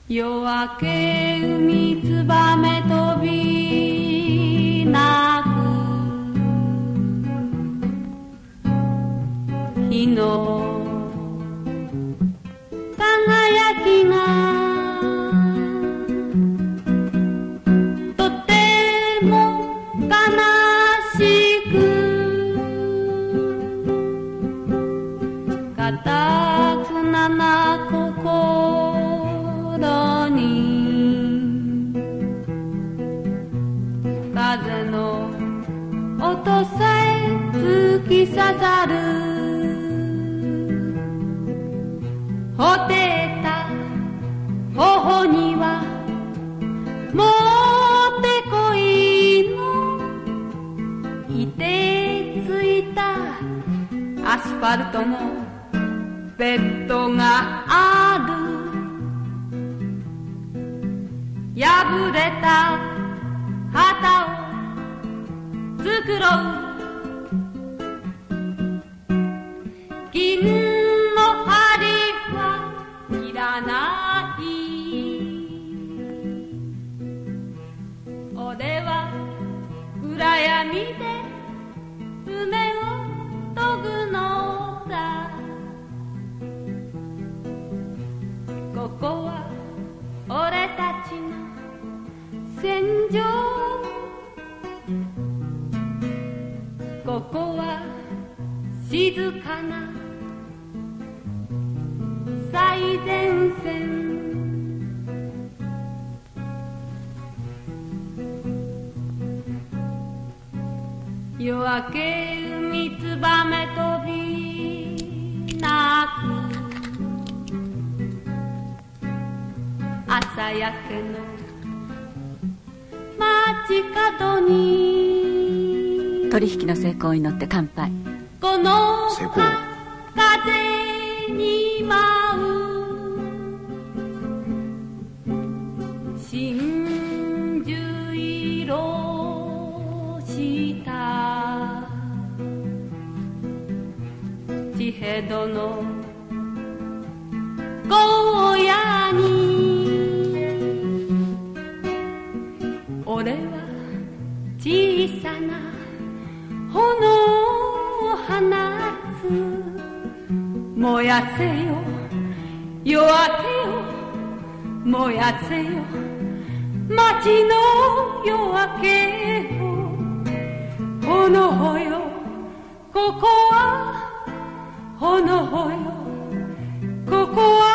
夜明け海つばめ飛び鳴く日の輝きがとても悲しく固くなな心に風の音さえ突き刺さるほてった頬にはもってこいの凍てついたアスファルトのベッドがある破れた旗を作ろう銀の針はいらない俺は暗闇で夢を研ぐのだここは俺たちの戦場ここは静かな最前線夜明け海つばめ飛び鳴く朝焼けの街角に取引の成功を祈って乾杯。 この風に舞う真珠色した地平道の荒野に俺は小さな炎を放つ燃やせよ夜明けを燃やせよ街の夜明けを炎よここは炎よここは